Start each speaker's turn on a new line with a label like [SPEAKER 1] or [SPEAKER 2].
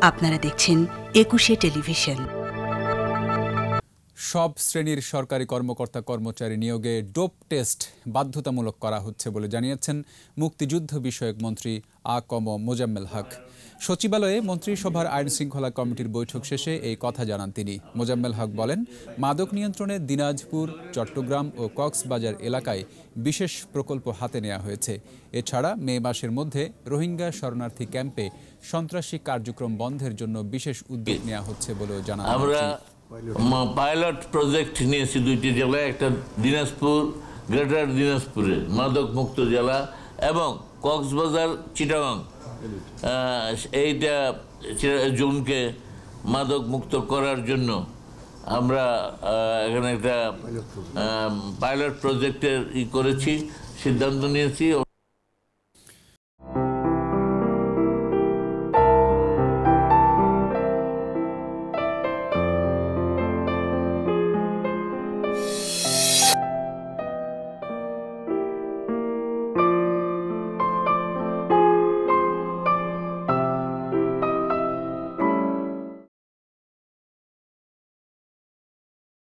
[SPEAKER 1] আপনারা দেখছেন একুশে টেলিভিশন।
[SPEAKER 2] সব শ্রেণীর সরকারি কর্মকর্তা কর্মচারী নিয়োগে ডোপ টেস্ট বাধ্যতামূলক করা হচ্ছে বলে জানিয়েছেন মুক্তিযুদ্ধ বিষয়ক মন্ত্রী আ.ক.ম মোজাম্মেল হক। সচিবালয়ে মন্ত্রিসভার আইন শৃঙ্খলা কমিটির বৈঠক শেষে এই কথা জানান তিনি। মোজাম্মেল হক বলেন, মাদক নিয়ন্ত্রণে দিনাজপুর, চট্টগ্রাম ও কক্সবাজার এলাকায় বিশেষ প্রকল্প হাতে নেওয়া হয়েছে। এছাড়া মে মাসের মধ্যে রোহিঙ্গা শরণার্থী ক্যাম্পে সন্ত্রাসী কার্যক্রম বন্ধের জন্য বিশেষ উদ্যোগ নেওয়া হচ্ছে বলেও জানান।
[SPEAKER 3] পাইলট প্রজেক্ট নিয়েছি দুইটি জেলায়, একটা দিনাজপুর, গ্রেটার দিনাজপুরে মাদক মুক্ত জেলা, এবং কক্সবাজার, চিটাগাং, এইটা জোনকে মাদক মুক্ত করার জন্য আমরা এখানে একটা পাইলট প্রজেক্টের করেছি, সিদ্ধান্ত নিয়েছি।